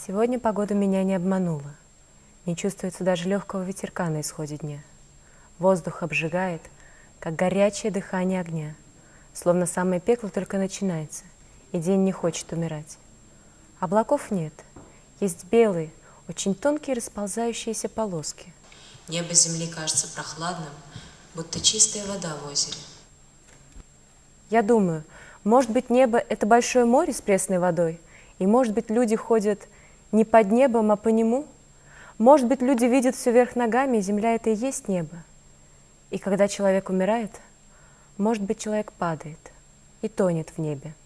Сегодня погода меня не обманула. Не чувствуется даже легкого ветерка на исходе дня. Воздух обжигает, как горячее дыхание огня, словно самое пекло только начинается, и день не хочет умирать. Облаков нет, есть белые, очень тонкие расползающиеся полоски. Небо земли кажется прохладным, будто чистая вода в озере. Я думаю, может быть, небо — это большое море с пресной водой, и, может быть, люди ходят не под небом, а по нему. Может быть, люди видят все вверх ногами, и земля — это и есть небо. И когда человек умирает, может быть, человек падает и тонет в небе.